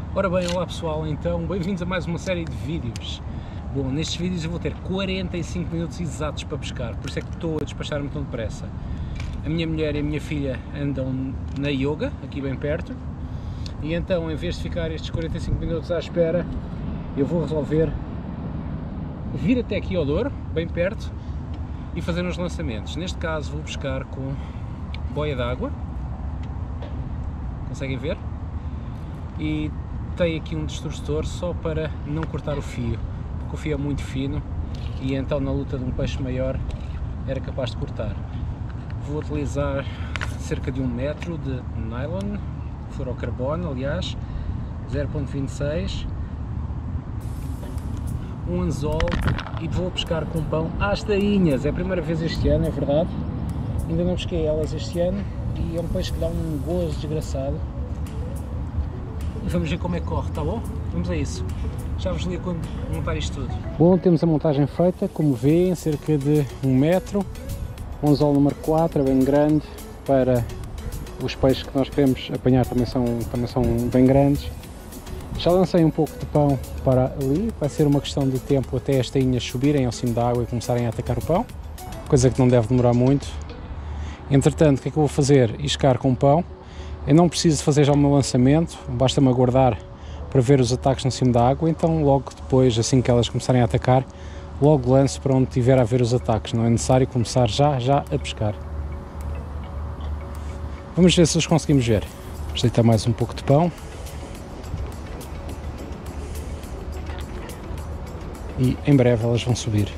Ora bem, olá pessoal, então bem-vindos a mais uma série de vídeos. Bom, nestes vídeos eu vou ter 45 minutos exatos para pescar, por isso é que estou a despachar-me tão depressa. A minha mulher e a minha filha andam na yoga, aqui bem perto, e então em vez de ficar estes 45 minutos à espera, eu vou resolver vir até aqui ao Douro, bem perto, e fazer uns lançamentos. Neste caso vou pescar com boia d'água, conseguem ver? E tem aqui um distorcedor só para não cortar o fio, porque o fio é muito fino e então na luta de um peixe maior era capaz de cortar. Vou utilizar cerca de 1 metro de nylon, fluorocarbono, aliás, 0.26, um anzol e vou pescar com pão às tainhas. É a primeira vez este ano, é verdade, ainda não pesquei elas este ano e é um peixe que dá um gozo desgraçado. Vamos ver como é que corre, tá bom? Vamos a isso. Já vos ligo quando montar isto tudo. Bom, temos a montagem feita, como vêem, cerca de 1 metro. O anzol número 4 é bem grande, para os peixes que nós queremos apanhar também são bem grandes. Já lancei um pouco de pão para ali, vai ser uma questão de tempo até as tainhas subirem ao cimo da água e começarem a atacar o pão, coisa que não deve demorar muito. Entretanto, o que é que eu vou fazer? Iscar com pão. Eu não preciso fazer já o meu lançamento, basta-me aguardar para ver os ataques no cimo da água, então logo depois, assim que elas começarem a atacar, logo lanço para onde tiver a ver os ataques, não é necessário começar já a pescar. Vamos ver se os conseguimos ver. Vamos deitar mais um pouco de pão. E em breve elas vão subir.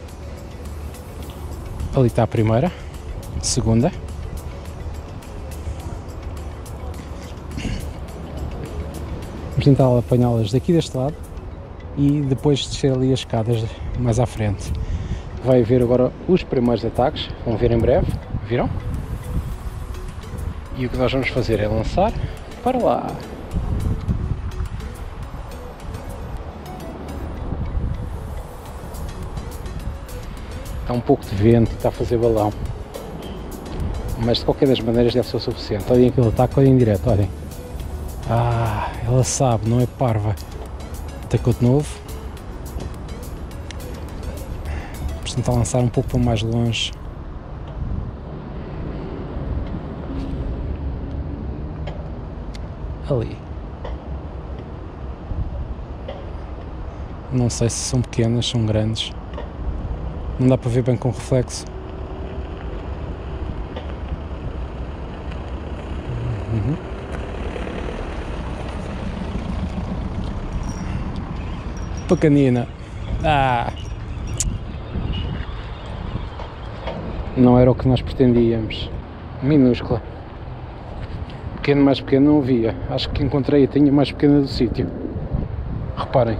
Ali está a primeira, a segunda. Vamos tentar apanhá-las daqui deste lado e depois descer ali as escadas mais à frente. Vai haver agora os primeiros ataques, vão ver em breve, viram? E o que nós vamos fazer é lançar para lá. Está um pouco de vento, está a fazer balão, mas de qualquer das maneiras deve ser o suficiente. Olhem aquele ataque, olhem direto, olhem. Ah, ela sabe, não é parva. Atacou de novo. Vamos tentar lançar um pouco para mais longe. Ali. Não sei se são pequenas, são grandes. Não dá para ver bem com reflexo. Pequenina. Ah! Não era o que nós pretendíamos. Minúscula. Pequeno, mais pequeno não havia. Acho que encontrei a tainha mais pequena do sítio. Reparem.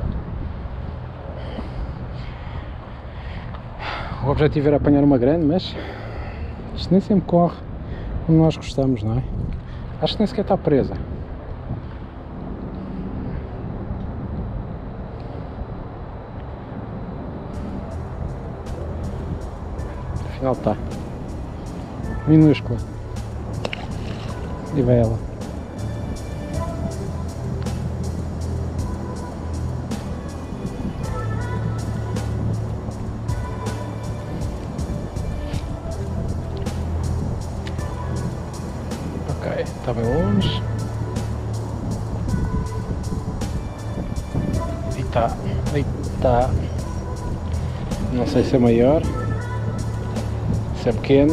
O objetivo era apanhar uma grande, mas isto nem sempre corre como nós gostamos, não é? Acho que nem sequer está presa. Afinal está minúscula e vai ela. Ok, está bem longe e está, não sei se é maior, se é pequena.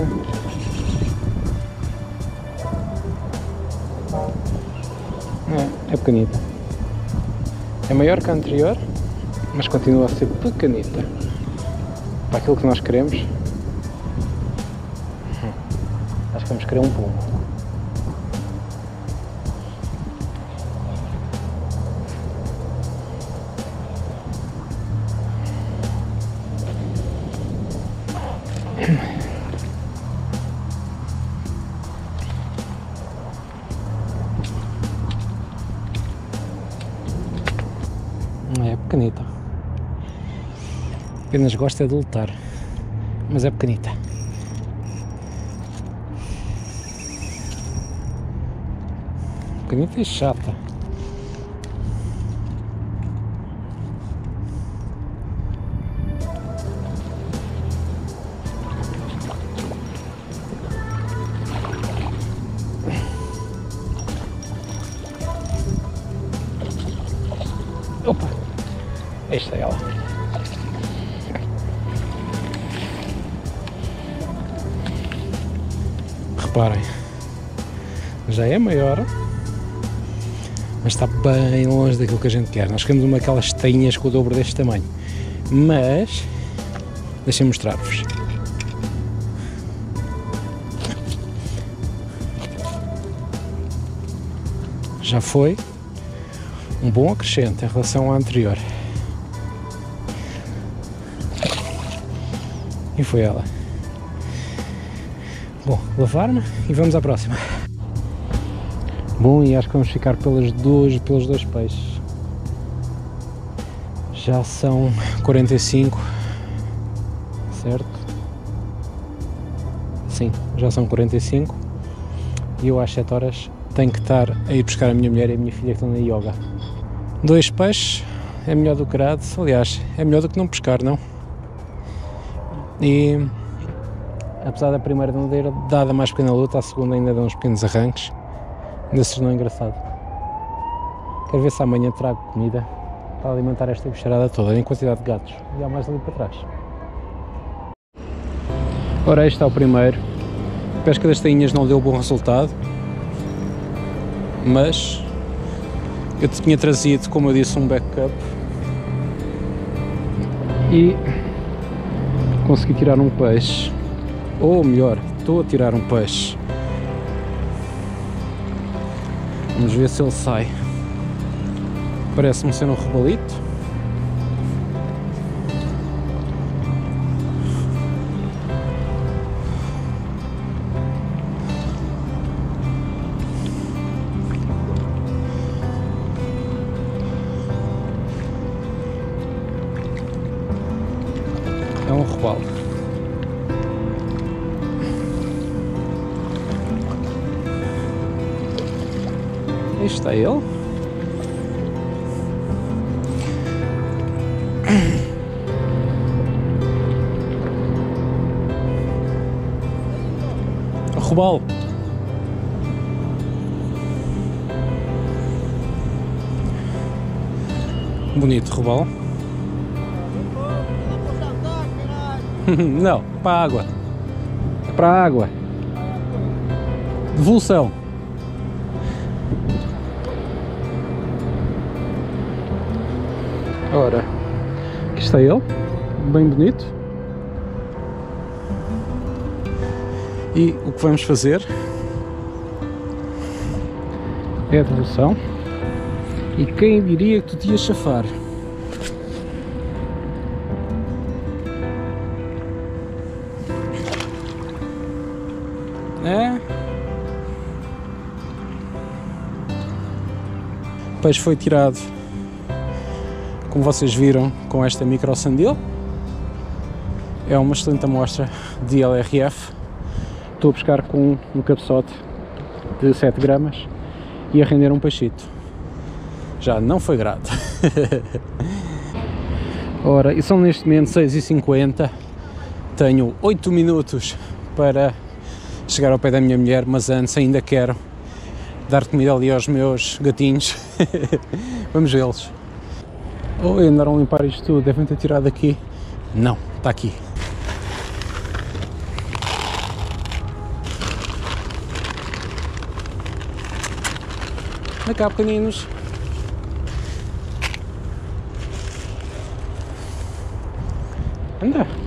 É pequenita. É maior que a anterior, mas continua a ser pequenita. Para aquilo que nós queremos. Acho que vamos querer um pombo. É pequenita. Apenas gosta de lutar, mas é pequenita. Pequenita e chata. Opa! Aí está ela. Reparem, já é maior, mas está bem longe daquilo que a gente quer. Nós queremos uma daquelas tainhas com o dobro deste tamanho, mas deixem-me mostrar-vos. Já foi um bom acrescente em relação à anterior. E foi ela. Bom, lavar-me e vamos à próxima. Bom, e acho que vamos ficar pelos dois peixes. Já são 45, certo? Sim, já são 45 e eu às 7 horas tenho que estar a ir buscar a minha mulher e a minha filha que estão na yoga. 2 peixes é melhor do que grade, aliás, é melhor do que não pescar, não? E apesar da primeira não ter dado a mais pequena luta, a segunda ainda dá uns pequenos arranques. Ainda se tornou engraçado. Quero ver se amanhã trago comida para alimentar esta bicharada toda, em quantidade de gatos. E há mais ali para trás. Ora, este é o primeiro. A pesca das tainhas não deu bom resultado, mas eu tinha trazido, como eu disse, um backup e consegui tirar um peixe. Ou melhor, estou a tirar um peixe. Vamos ver se ele sai. Parece-me ser um robalito. É um robalo. Aí está ele. Robalo. Bonito robalo. Não, para a água. É para a água. Devolução. Ora, aqui está ele, bem bonito. E o que vamos fazer é a devolução. E quem diria que tu te ias chafar? É? O peixe foi tirado, como vocês viram, com esta micro sandil. É uma excelente amostra de LRF. Estou a pescar com um cabeçote de 7 gramas e a render um peixito. Já não foi grado. Ora, e são neste momento 6h50. Tenho 8 minutos para chegar ao pé da minha mulher, mas antes ainda quero dar comida ali aos meus gatinhos. Vamos vê-los. Oi, andaram a limpar isto tudo, devem ter tirado aqui. Não, está aqui. Anda cá, pequeninos. Anda.